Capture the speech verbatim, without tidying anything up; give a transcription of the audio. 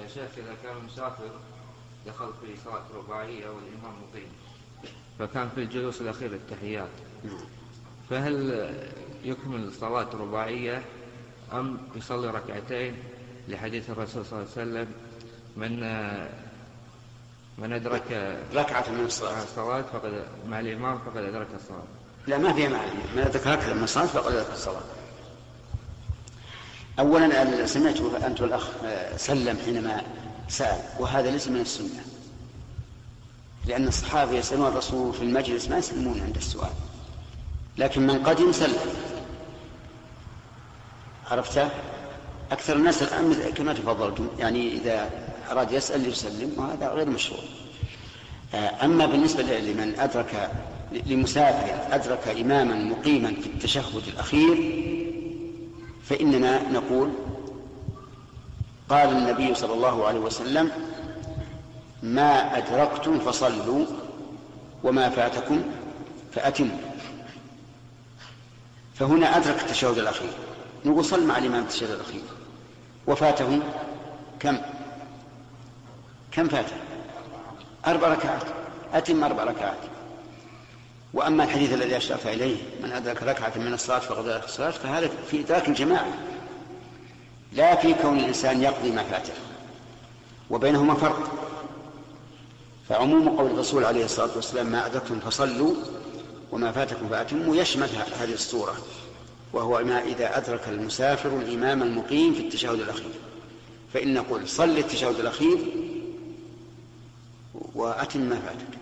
يا شيخ إذا كان مسافر دخل في صلاة رباعية والإمام مقيم فكان في الجلوس الأخير التحيات، فهل يكمل صلاة رباعية أم يصلي ركعتين لحديث الرسول صلى الله عليه وسلم من من أدرك ركعة من الصلاة فقد مع الإمام فقد أدرك الصلاة؟ لا، ما فيها مع الإمام، من أدرك ركعة من الصلاة فقد أدرك الصلاة. أولا سمعت أنت والأخ سلم حينما سأل، وهذا ليس من السنة، لأن الصحابة يسألون الرسول في المجلس ما يسلمون عند السؤال، لكن من قدم سلم. عرفت؟ أكثر الناس الآن كما تفضلتم، يعني إذا أراد يسأل يسلم، وهذا غير مشروع. أما بالنسبة لمن أدرك لمسافر أدرك إماما مقيما في التشهد الأخير فإننا نقول قال النبي صلى الله عليه وسلم ما أدركتم فصلوا وما فاتكم فأتموا. فهنا أدرك التشهد الأخير، نقول صل مع الإمام التشهد الأخير، وفاته كم كم فاته؟ أربع ركعات، أتم أربع ركعات. وأما الحديث الذي أشرف إليه من أدرك ركعة من الصلاة فقد أدرك الصلاة، فهذا في إدراك الجماعة، لا في كون الإنسان يقضي ما فاته، وبينهما فرق. فعموم قول الرسول عليه الصلاة والسلام ما أدركتم فصلوا وما فاتكم فأتموا يشمل هذه الصورة، وهو ما إذا أدرك المسافر الإمام المقيم في التشهد الأخير، فإن نقول صل التشهد الأخير وأتم ما فاتك.